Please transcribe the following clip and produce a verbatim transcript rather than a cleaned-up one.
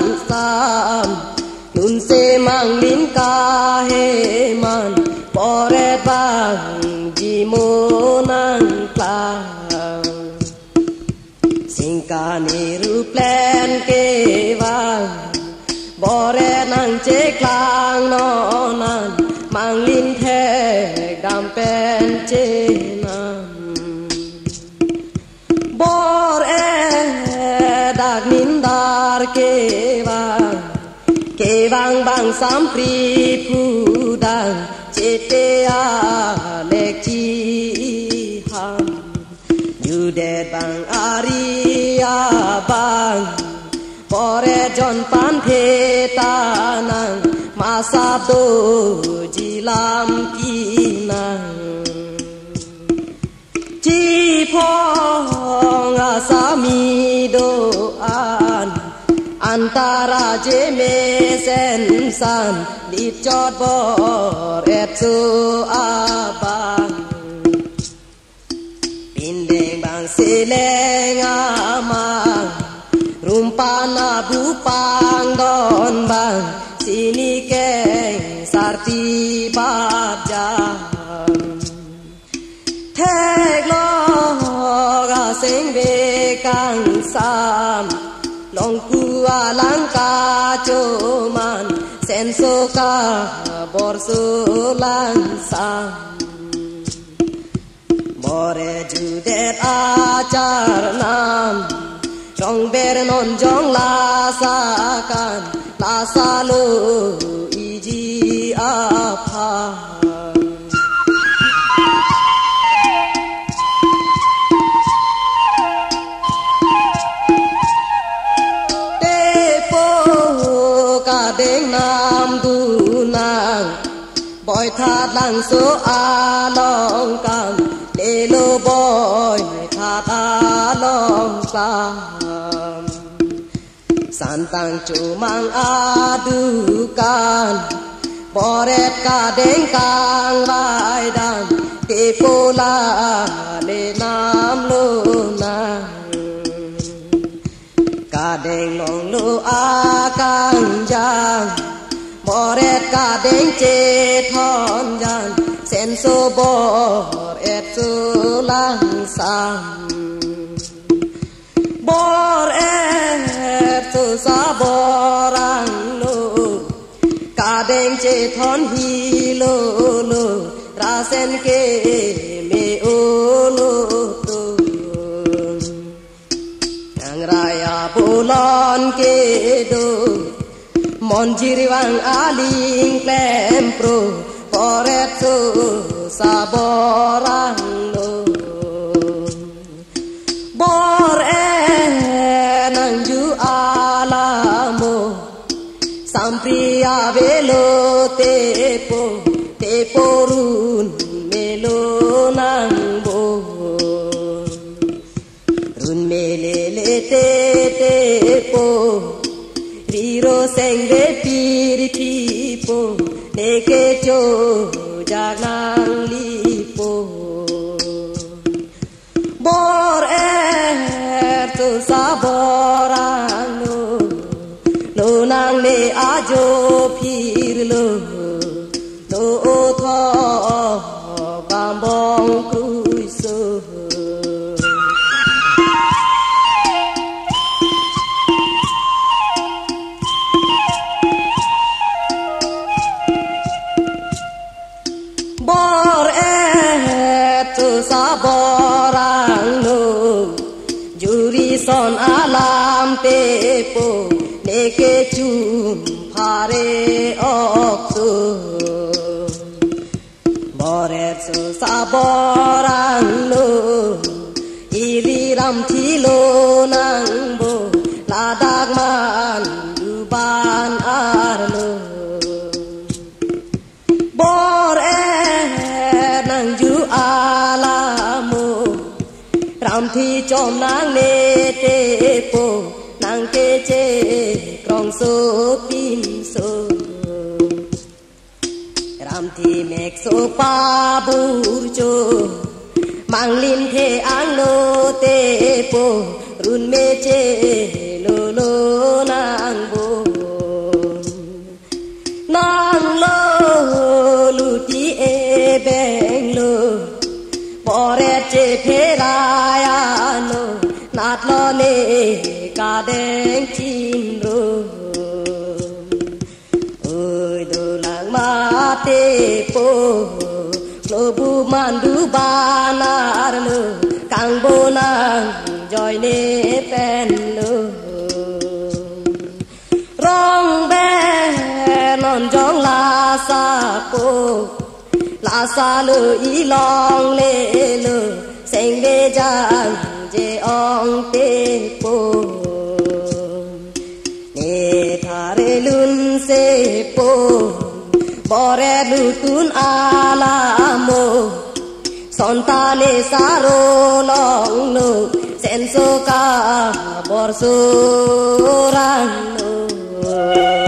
sam nun se mang lin ca he man pore bang ji mo nang klang sing ca ni ru plan ke vang bore nang che klang no nan mang lin the dam pen che nam bor e dak nin dar ke vang ke vang bang sam pri phu dang che te a lek chi ham you de bang aria bang bore jon pan the ta nang ma sa do ji lam pi nang chi phong a sa mi do an antara je me sen san di chot bor et su a bang pin deng bang se leng a mang rumpana bu pang don bang sini keng sarti bab jam thek lo ga sing be kang sam long ku a lang ka cho man sen so ka bor so lang sam bore ju det a char nam trong ber non jong la sa kan la sa lo i ji a pha te po ka deng nam du nang boy tha lang so a long kan le lo boy tha ta long sa santang chu mang a du kan boret ka deng kang vai dan te po la le nam lo na ka deng long lo a kang jang boret ka deng che thon jan sen so bor et so lang sam bor et so sa borang lo ka deng che thon hi lo lo ra sen ke me o lo to ang raya bolon ke do mon jiriwang aling klem pro boret so sa borang lo bor e nang ju alamo sampri avelo te po te porun melo nang bo run mele le te te po riro sengre pir ti po neke cho janang li po bor er tu sa borang lo lo nang le ajo phir lo lo tho bam bong cruy so bor et tu sa borang lo juri son alam te po neke chum phare ok so bor et tu sa borang lo iri ram thi lo nang bo la dak man du ban ar lo bor nang ju alamo ram thi chom nang le te po nang ke che krong so pin so ram thi mek so pa bur cho mang lin the ang lo te po run me che lo lo nang bo ngà đen chim rô ơi đồ làng ma tê po lô bu mandu ba na lô càng bô nàng joy nê pen lô rong bé non jong la sa po la sa lô y long lê lô sen bê jang je ong tê po nê thà rê lun se po bore lutun alamo sontane saro long no senso ka borso rano